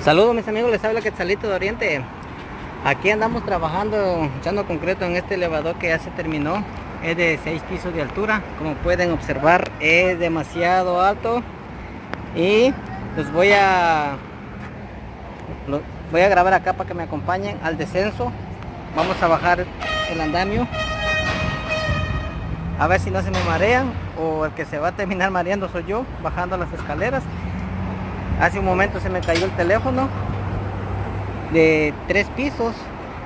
Saludos mis amigos, les habla Quetzalito de Oriente. Aquí andamos trabajando, echando concreto en este elevador que ya se terminó. Es de 6 pisos de altura. Como pueden observar, es demasiado alto. Y los voy a grabar acá para que me acompañen al descenso. Vamos a bajar el andamio, a ver si no se me marean, o el que se va a terminar mareando soy yo bajando las escaleras. Hace un momento se me cayó el teléfono de 3 pisos.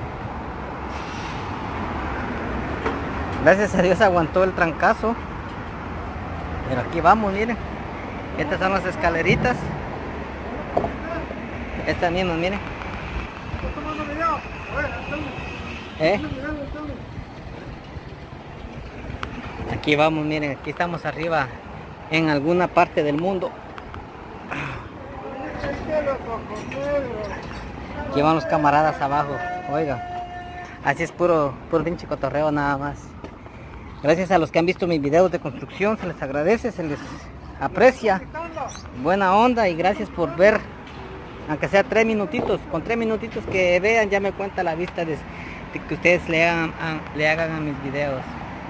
Gracias a Dios aguantó el trancazo. Pero aquí vamos, miren. Estas son las escaleritas. Estas mismas, miren. Aquí vamos, miren. Aquí estamos arriba en alguna parte del mundo. Aquí van los camaradas abajo. Oiga, así es puro pinche cotorreo nada más. Gracias a los que han visto mis videos de construcción, se les agradece, se les aprecia. Buena onda y gracias por ver, aunque sea 3 minutitos. Con 3 minutitos que vean ya me cuenta la vista de que ustedes le hagan a mis videos.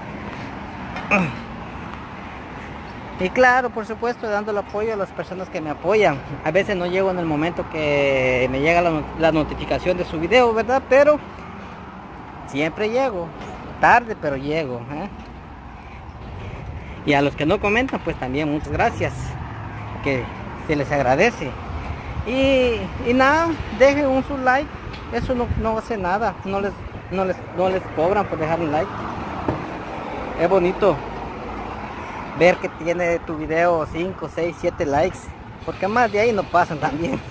Y claro, por supuesto, dando el apoyo a las personas que me apoyan. A veces no llego en el momento que me llega la notificación de su video, ¿verdad? Pero siempre llego. Tarde, pero llego, ¿eh? Y a los que no comentan, pues también muchas gracias. Que se les agradece. Y nada, dejen un su like. Eso no hace nada. No les cobran por dejar un like. Es bonito ver que tiene tu video 5, 6, 7 likes, porque más de ahí no pasan también.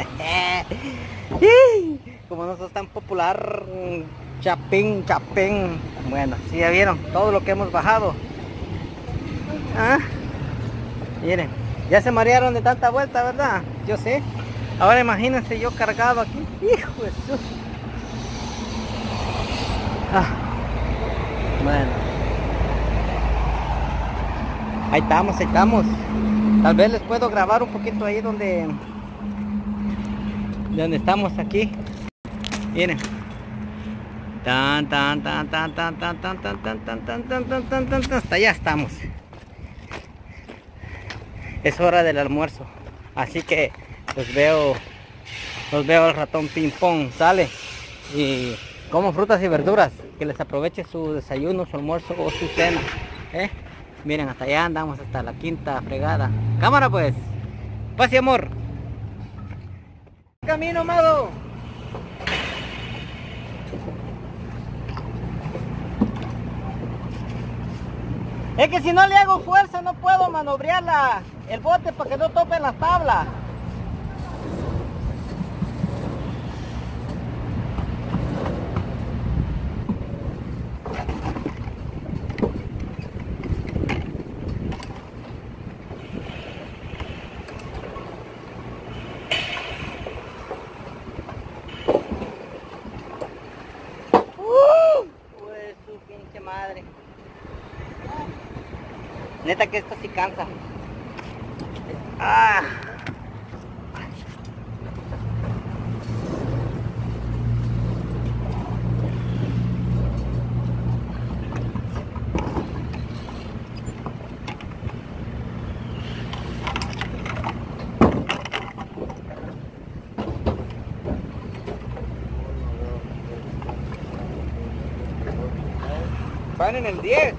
Como no sos tan popular, chapín. Bueno, si ya vieron todo lo que hemos bajado. Miren, ya se marearon de tanta vuelta, ¿verdad? Yo sé. Ahora imagínense yo cargado aquí. Hijo de su... Bueno, ahí estamos. Tal vez les puedo grabar un poquito ahí donde estamos aquí. Miren. Hasta allá estamos. Es hora del almuerzo. Así que los veo al ratón ping pong. Sale. Y como frutas y verduras. Que les aproveche su desayuno, su almuerzo o su cena. Miren, hasta allá andamos, hasta la quinta fregada. Cámara pues. Paz y amor. Camino, amado. Es que si no le hago fuerza no puedo manobrear el bote para que no topen las tablas. Pues su pinche madre. Neta que esto sí cansa. Van en el 10.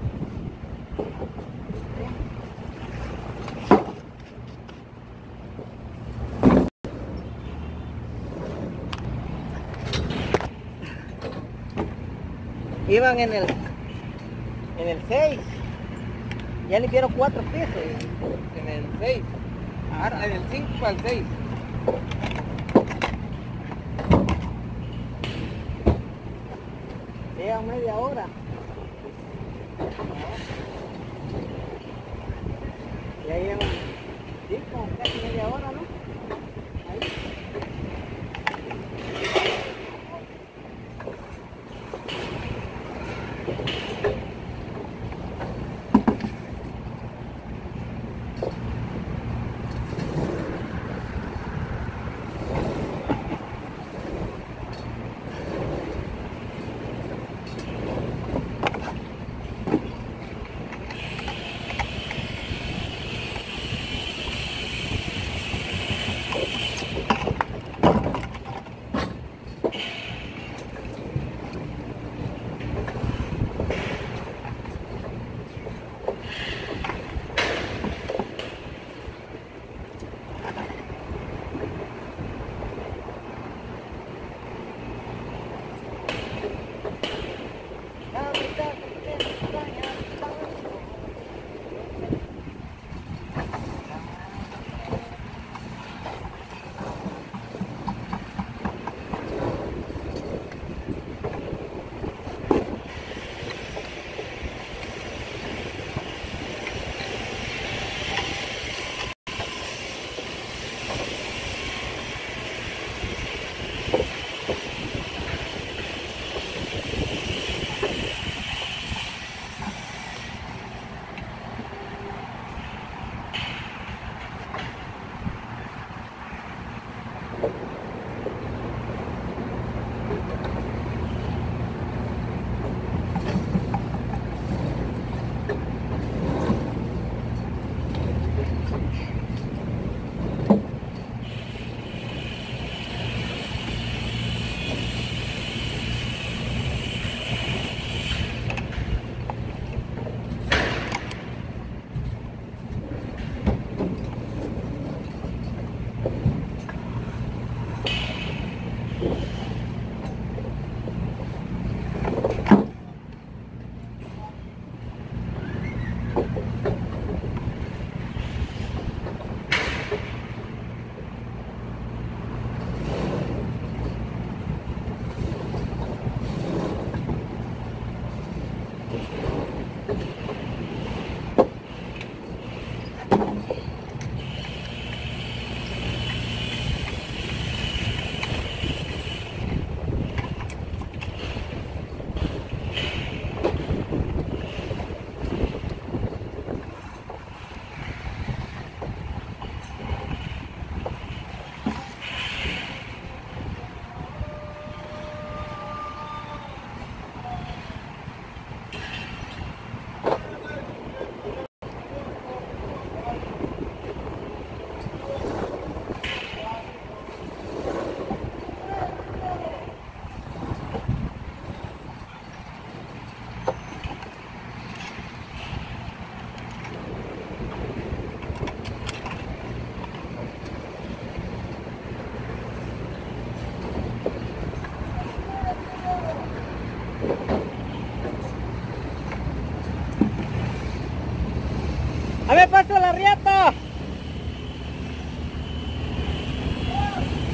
Iban en el 6. Ya limpiaron 4 pisos. En el 6. En el 5 al 6. Lleva media hora. Ya llevan, sí, como casi media hora, ¿no? Ahí.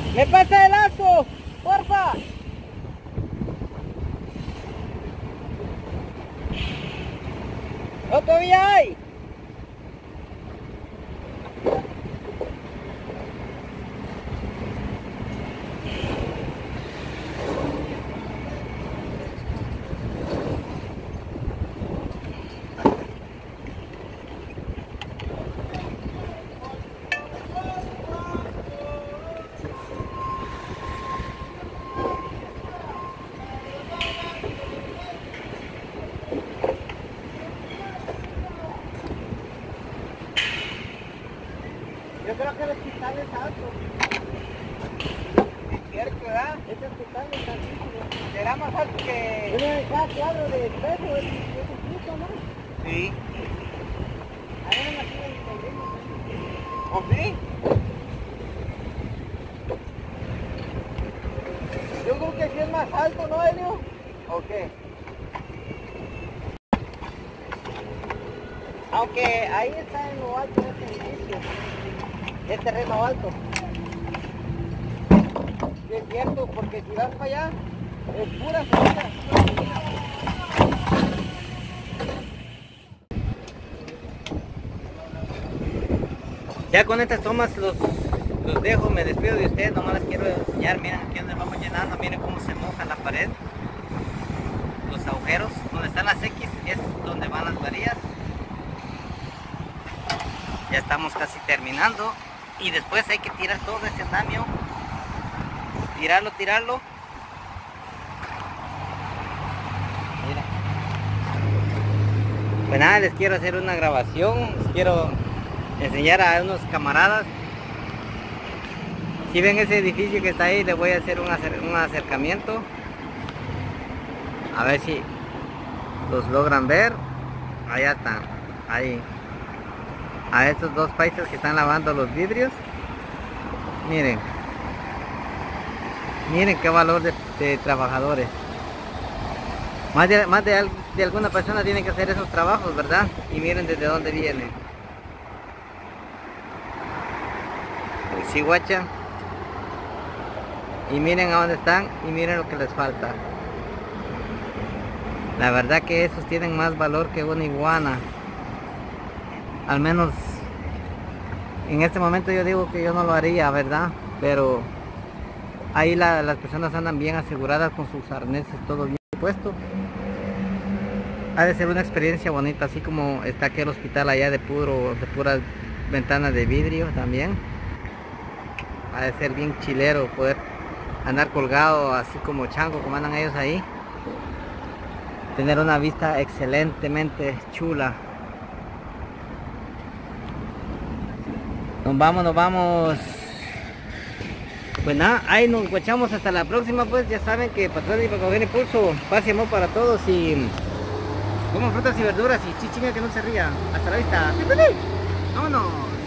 ¡Me pasa el lazo! ¡Porfa! ¡No, todavía hay! Yo creo que el hospital es alto. Es cierto, ¿verdad? Ese hospital es altísimo. Será más alto que... Uno de cada cuadro de peso es un piso, ¿no? Sí. A ver, aquí en el pedrino. ¿O sí? Yo creo que sí es más alto, ¿no, Elio? ¿O qué? Aunque ahí está en lo alto de este edificio. Es terreno alto. Sí, es cierto, porque si vas para allá, es pura subida. Ya con estas tomas los dejo, me despido de ustedes, nomás les quiero enseñar, miren aquí donde vamos llenando, miren cómo se moja la pared, los agujeros, donde están las X es donde van las varillas. Ya estamos casi terminando y después hay que tirar todo ese andamio, tirarlo. Mira. Pues nada, les quiero hacer una grabación, les quiero enseñar a unos camaradas. Si ven ese edificio que está ahí, les voy a hacer un acercamiento, a ver si los logran ver. Allá están, ahí, a estos dos paisas que están lavando los vidrios. Miren qué valor de trabajadores. Más de alguna persona tiene que hacer esos trabajos, ¿verdad? Y miren desde dónde vienen. Si guachan. Y miren a dónde están y miren lo que les falta. La verdad que esos tienen más valor que una iguana. Al menos en este momento yo digo que yo no lo haría, ¿verdad? Pero ahí las personas andan bien aseguradas con sus arneses, todo bien puesto. Ha de ser una experiencia bonita, así como está aquel hospital allá de puras ventanas de vidrio también. Ha de ser bien chilero poder andar colgado así como chango, como andan ellos ahí. Tener una vista excelentemente chula. Nos vamos. Pues nada, ahí nos guachamos hasta la próxima, pues ya saben que Patrón y Pacogen Impulso, paz y amor para todos y coman frutas y verduras y chichinga que no se ría. Hasta la vista. ¡Vámonos!